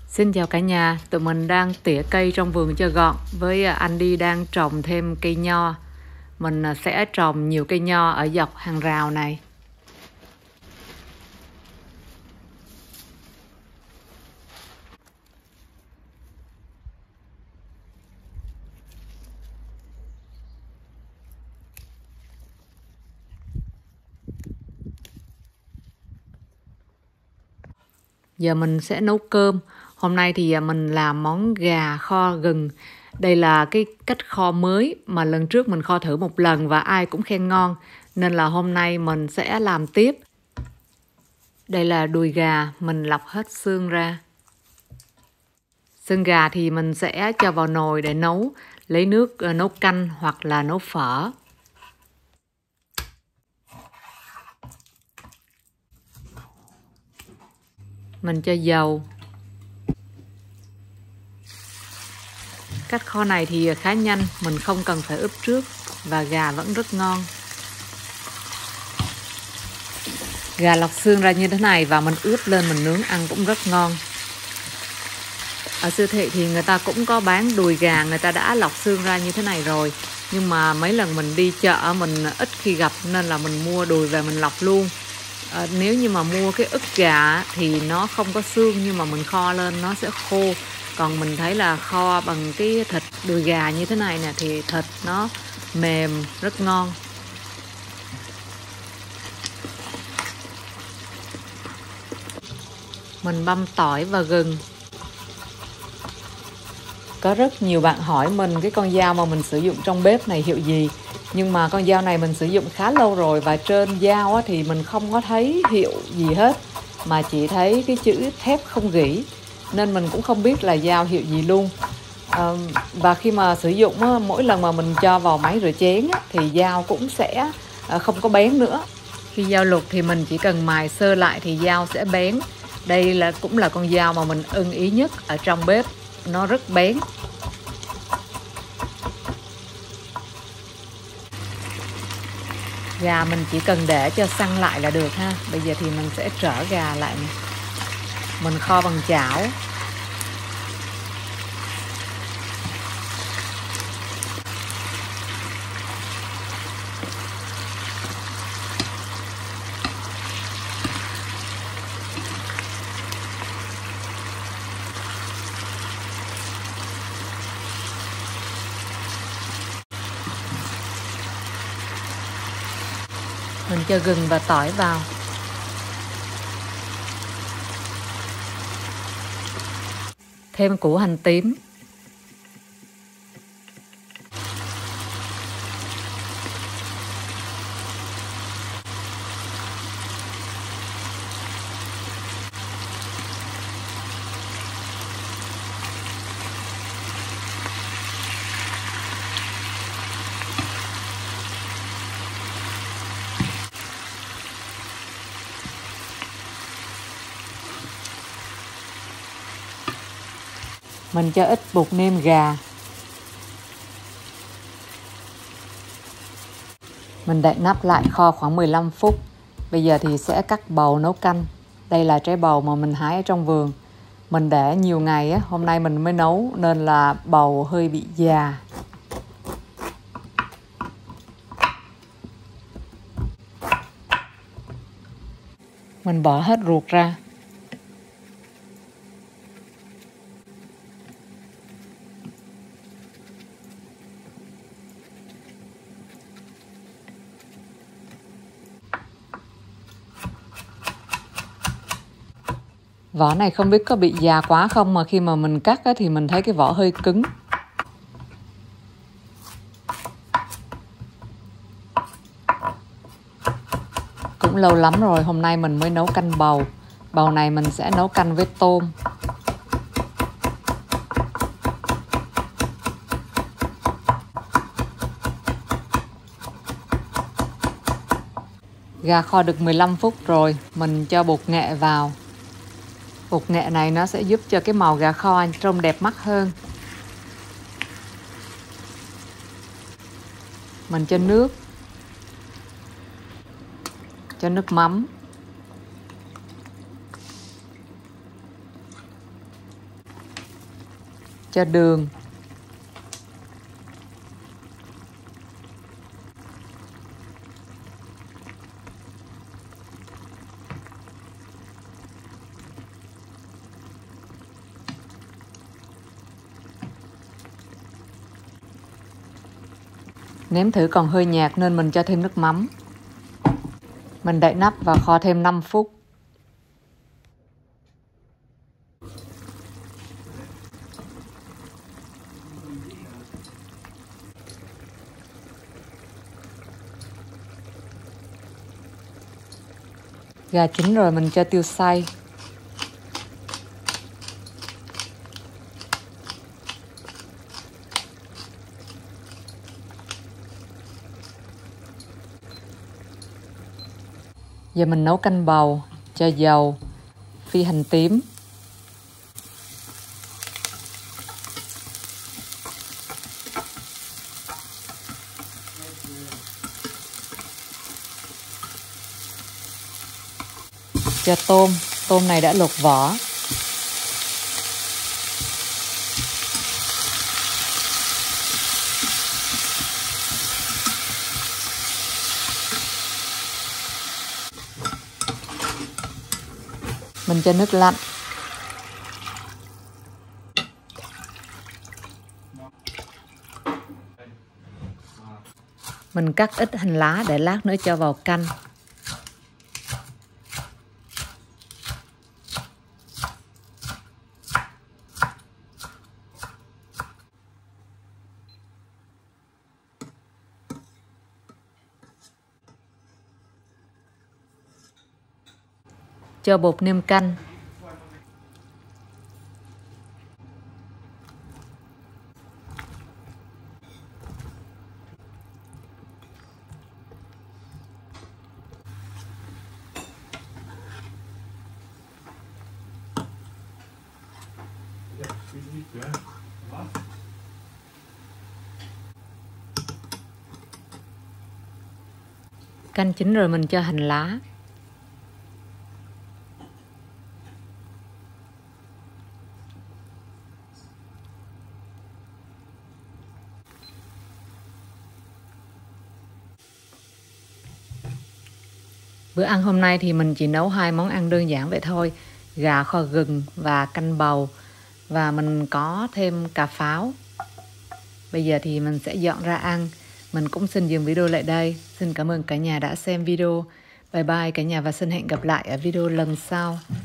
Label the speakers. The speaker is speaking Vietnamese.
Speaker 1: Xin chào cả nhà, tụi mình đang tỉa cây trong vườn cho gọn. Với anh đi đang trồng thêm cây nho. Mình sẽ trồng nhiều cây nho ở dọc hàng rào này. Giờ mình sẽ nấu cơm. Hôm nay thì mình làm món gà kho gừng. Đây là cái cách kho mới mà lần trước mình kho thử một lần và ai cũng khen ngon. Nên là hôm nay mình sẽ làm tiếp. Đây là đùi gà, mình lọc hết xương ra. Xương gà thì mình sẽ cho vào nồi để nấu, lấy nước nấu canh hoặc là nấu phở. Mình cho dầu. Cách kho này thì khá nhanh, mình không cần phải ướp trước và gà vẫn rất ngon. Gà lọc xương ra như thế này và mình ướp lên mình nướng ăn cũng rất ngon. Ở siêu thị thì người ta cũng có bán đùi gà, người ta đã lọc xương ra như thế này rồi. Nhưng mà mấy lần mình đi chợ mình ít khi gặp nên là mình mua đùi về mình lọc luôn. Nếu như mà mua cái ức gà thì nó không có xương nhưng mà mình kho lên nó sẽ khô. Còn mình thấy là kho bằng cái thịt đùi gà như thế này nè thì thịt nó mềm, rất ngon. Mình băm tỏi và gừng. Có rất nhiều bạn hỏi mình cái con dao mà mình sử dụng trong bếp này hiệu gì. Nhưng mà con dao này mình sử dụng khá lâu rồi và trên dao thì mình không có thấy hiệu gì hết. Mà chỉ thấy cái chữ thép không gỉ. Nên mình cũng không biết là dao hiệu gì luôn. Và khi mà sử dụng mỗi lần mà mình cho vào máy rửa chén thì dao cũng sẽ không có bén nữa. Khi dao luộc thì mình chỉ cần mài sơ lại thì dao sẽ bén. Đây cũng là con dao mà mình ưng ý nhất ở trong bếp. Nó rất bén. Gà mình chỉ cần để cho săn lại là được ha. Bây giờ thì mình sẽ trở gà lại này. Mình kho bằng chảo. Mình cho gừng và tỏi vào. Thêm củ hành tím. Mình cho ít bột nêm gà. Mình đậy nắp lại kho khoảng 15 phút. Bây giờ thì sẽ cắt bầu nấu canh. Đây là trái bầu mà mình hái ở trong vườn. Mình để nhiều ngày hôm nay mình mới nấu nên là bầu hơi bị già. Mình bỏ hết ruột ra. Vỏ này không biết có bị già quá không mà khi mà mình cắt thì mình thấy cái vỏ hơi cứng. Cũng lâu lắm rồi, hôm nay mình mới nấu canh bầu. Bầu này mình sẽ nấu canh với tôm. Gà kho được 15 phút rồi, mình cho bột nghệ vào. Bột nghệ này nó sẽ giúp cho cái màu gà kho trông đẹp mắt hơn. Mình cho nước. Cho nước mắm. cho đường. Nếm thử còn hơi nhạt nên mình cho thêm nước mắm. Mình đậy nắp và kho thêm 5 phút. Gà chín rồi mình cho tiêu xay. Giờ mình nấu canh bầu, cho dầu, phi hành tím. Cho tôm này đã lột vỏ. Mình cho nước lạnh. Mình cắt ít hành lá để lát nữa cho vào canh. Cho bột nêm canh. Canh chín rồi mình cho hành lá. Bữa ăn hôm nay thì mình chỉ nấu 2 món ăn đơn giản vậy thôi. Gà kho gừng và canh bầu. Và mình có thêm cà pháo. Bây giờ thì mình sẽ dọn ra ăn. Mình cũng xin dừng video lại đây. Xin cảm ơn cả nhà đã xem video. Bye bye cả nhà và xin hẹn gặp lại ở video lần sau.